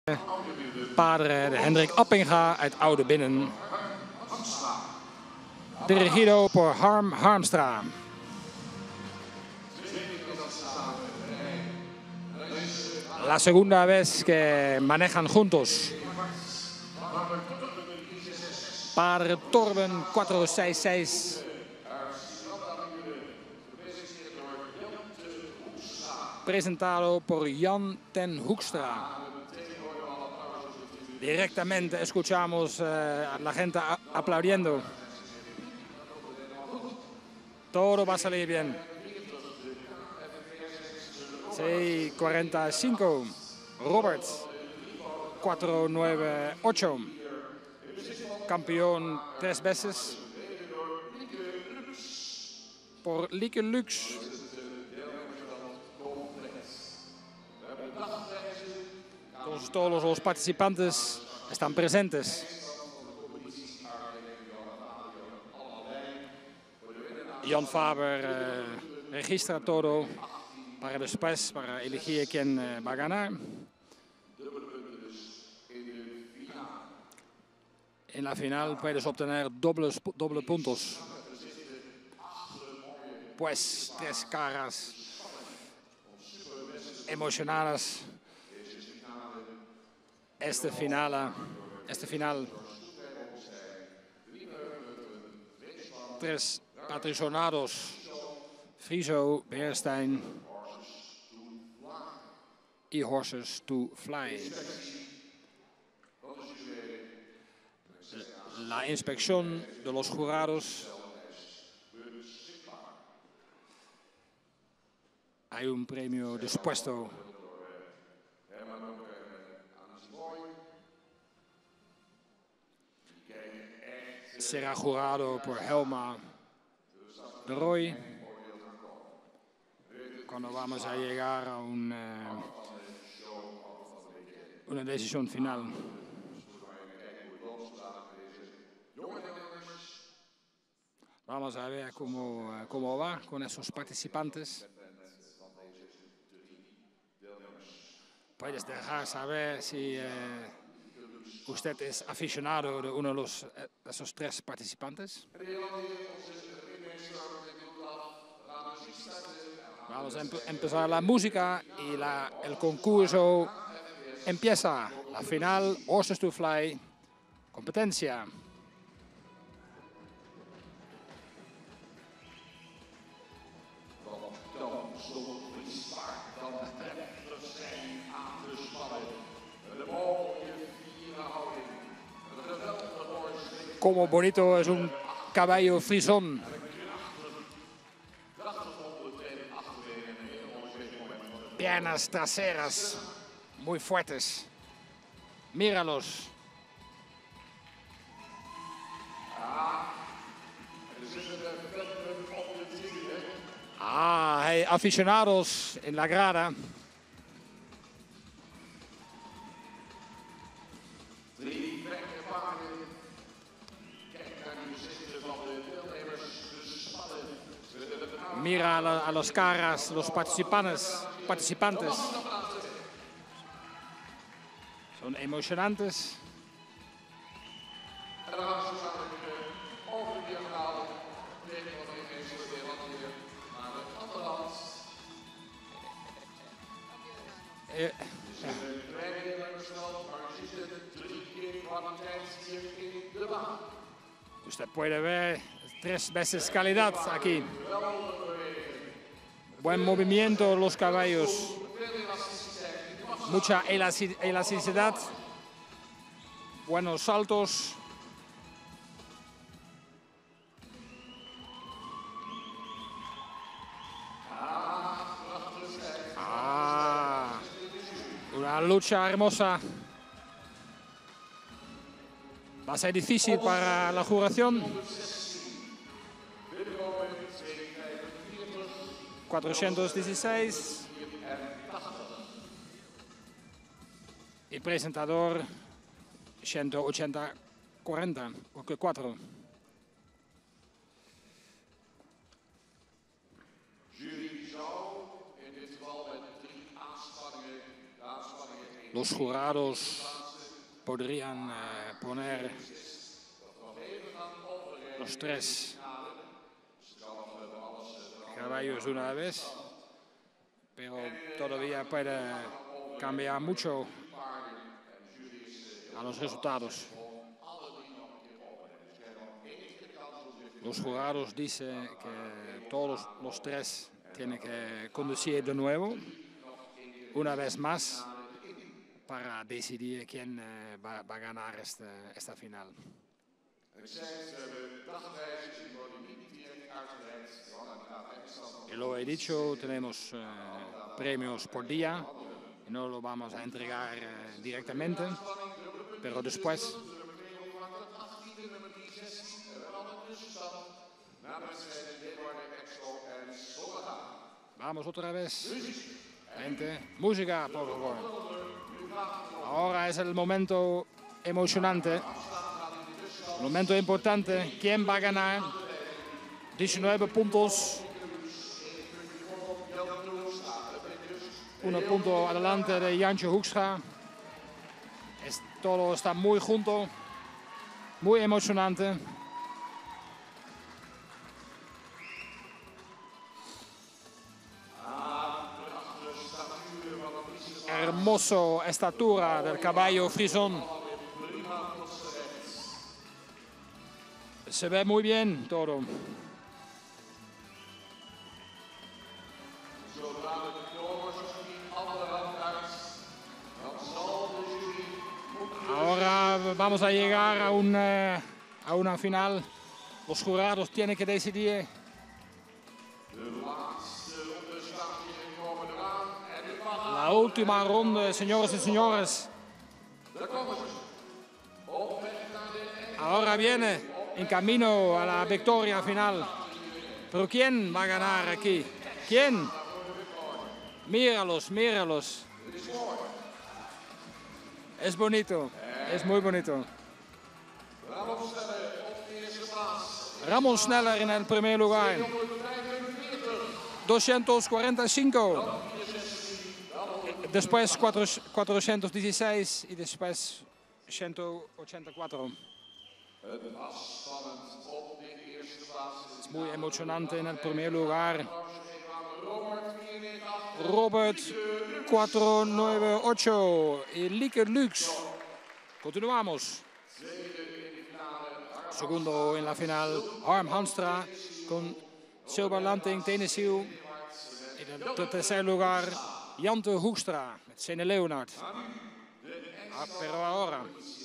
Padre de Hendrik Appinga uit Oude Binnen. Dirigido por Harm Harmstra. La segunda vez que manejan juntos. Padre Torben 466. Presentado por Jan ten Hoekstra. Directamente escuchamos a la gente aplaudiendo. Todo va a salir bien. 6:45. Robert 4:98. Campeón 3 veces. Por Lieke Lux. Entonces, todos los participantes están presentes. Jan Faber registra todo para después, para elegir quién va a ganar. En la final puedes obtener dobles puntos. Pues 3 caras emocionadas. Este final. 3 patronados. Friso, Beerstein y Horses to Fly. La inspección de los jurados. Hay un premio dispuesto. Será jurado por Helma de Roy. Cuando vamos a llegar a una decisión final. Vamos a ver cómo va con esos participantes. Puedes dejar saber si usted es aficionado de uno de esos 3 participantes. Vamos a empezar la música y el concurso empieza. La final, Horses to Fly, competencia. Como bonito es un caballo frisón. Piernas traseras muy fuertes. Míralos. Hay aficionados en la grada. Mira a los caras, los participantes. Son emocionantes. Usted puede ver 3 veces calidad aquí. Buen movimiento los caballos. Mucha elasticidad. Buenos saltos. Una lucha hermosa. Va a ser difícil para la juración. 416. Y presentador 180-40, ook 4. Jury zou in dit geval met 3 aanspanningen, de aanspanningen los jurados podrían poner los 3 caballos una vez, pero todavía puede cambiar mucho a los resultados. Los jurados dicen que todos los 3 tienen que conducir de nuevo, una vez más, para decidir quién va a ganar esta final. Y lo he dicho, tenemos premios por día, y no lo vamos a entregar directamente, pero después. Vamos otra vez. Gente, música, por favor. Ahora es el momento emocionante, el momento importante. ¿Quién va a ganar? 19 puntos. 1 punto adelante de Jantje Hoekstra. Todo está muy junto, muy emocionante. Hermoso estatura del caballo frisón. Se ve muy bien todo. Ahora vamos a llegar a una final. Los jurados tienen que decidir. La última ronda, señores y señores. Ahora viene en camino a la victoria final. Pero ¿quién va a ganar aquí? ¿Quién? Míralos, míralos. Es bonito, es muy bonito. Ramon Sneller en el primer lugar. 245. Después 416 y después 184. Es muy emocionante en el primer lugar. Robert 498 y Lieke Lux. Continuamos. Segundo en la final, Harm Hanstra con Silber Lanting Tenesiel. En el tercer lugar, Jantje Hoekstra met Sene Leonard. Pero ahora,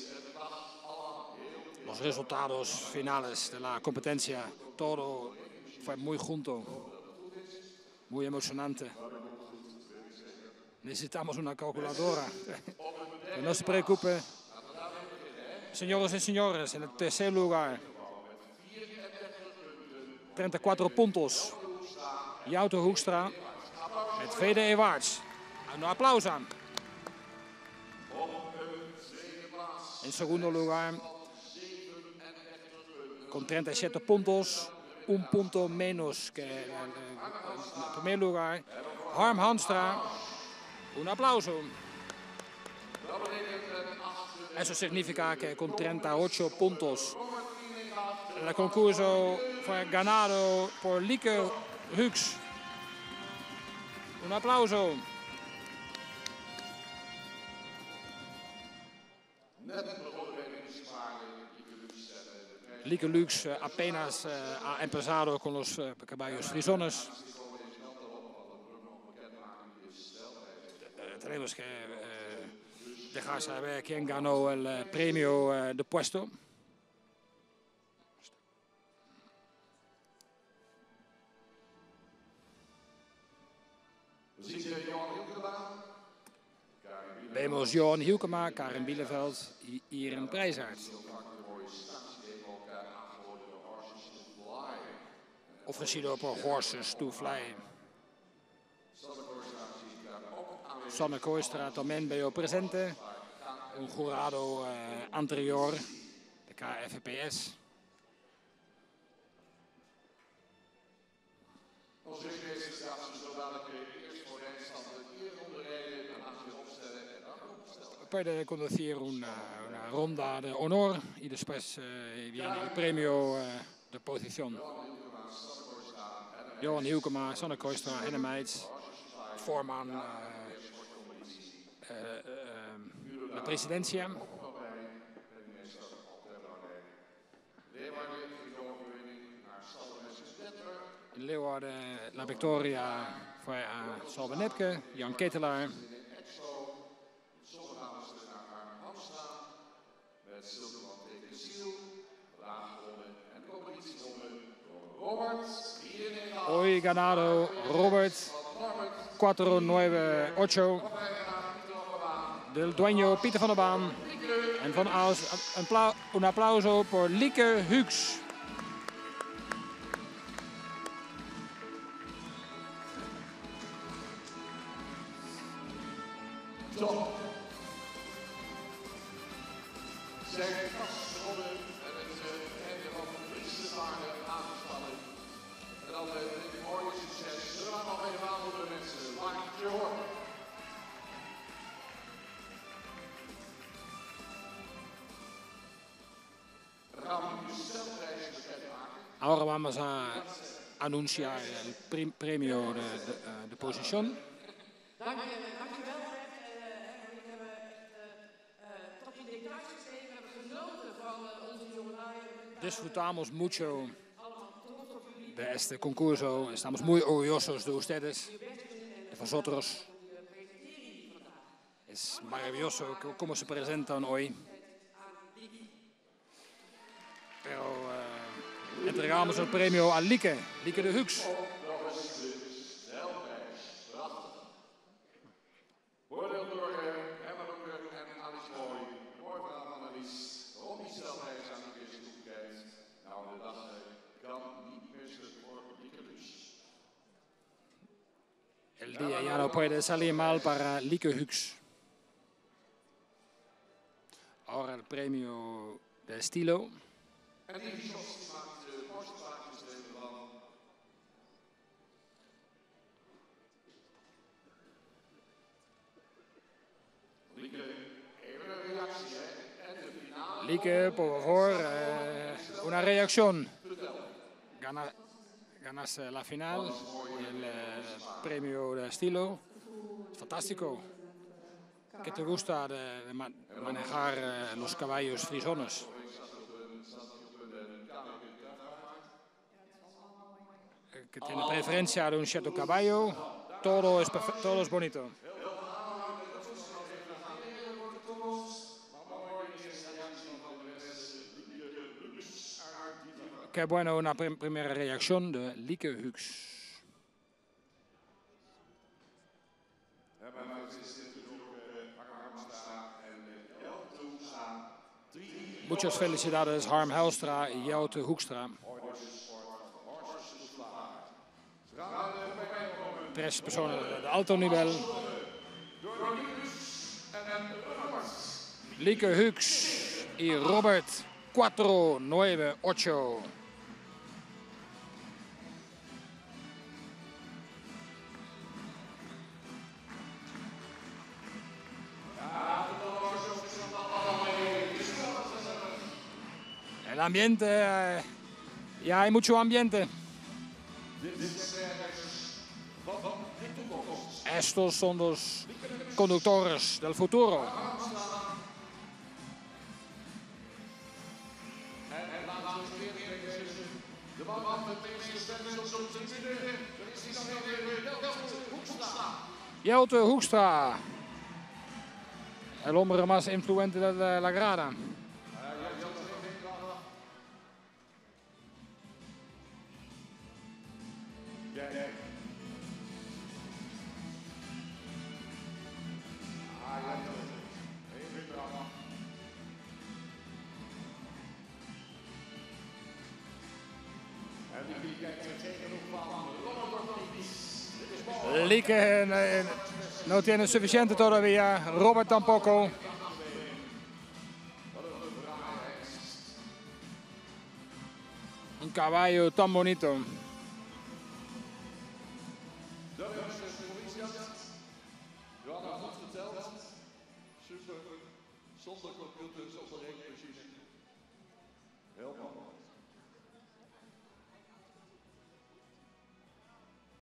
los resultados finales de la competencia, todo fue muy junto, muy emocionante. Necesitamos una calculadora. No se preocupe. Señoras y señores, en el tercer lugar, 34 puntos, Jantje Hoekstra met Vede Ewaerts. Un aplauso aan. En segundo lugar, con 37 puntos, 1 punto menos que el primer lugar, Harm Hanstra. Un aplauso. Eso significa que con 38 puntos el concurso fue ganado por Lieke Lux. Un aplauso. Lieke Lux apenas ha empezado con los caballos frisones. Tenemos que dejar saber quién ganó el premio de puesto. Vemos Johan Hielkema, Karin Bieleveld y Iren Prijsaert. Ofrecido por Horses to Fly. Sanne Kooistra también veo presente, un jurado anterior de KFPS. puede conducir una ronda de honor y después viene el premio de posición. Johan Hielkema, Sanne Kooistra, Henne Meijts, voorman la presidencia. In Leeuwarden la victoria fue a Salve Nepke, Jan Ketelaar. Hoy ganado Robert 4-9-8 del dueño Pieter van der Baan. En un aplauso por Lieke Huux. Ahora vamos a anunciar el premio de posición. Disfrutamos mucho de este concurso. Estamos muy orgullosos de ustedes, de vosotros. Es maravilloso cómo se presentan hoy. Pero entregamos el premio a Lieke de Huux. El día ya no puede salir mal para Lieke Huux. Ahora el premio de estilo. Lieke, por favor, una reacción. Ganas la final, el premio de estilo. Fantástico. ¿Qué te gusta de manejar los caballos frisones? Que tiene preferencia de un cierto caballo. Todo es bonito. Qué bueno, una primera reacción de Lieke Huux. Muchas felicidades Harm Helstra y Jelte Hoekstra. Tres personas de alto nivel. Lieke Huux y Robert 4-9-8. El ambiente, ya hay mucho ambiente. Estos son los conductores del futuro. Jelte Hoekstra, el hombre más influente de la grada. Lieke no tiene suficiente todavía, Robert tampoco. Un caballo tan bonito. computer, software,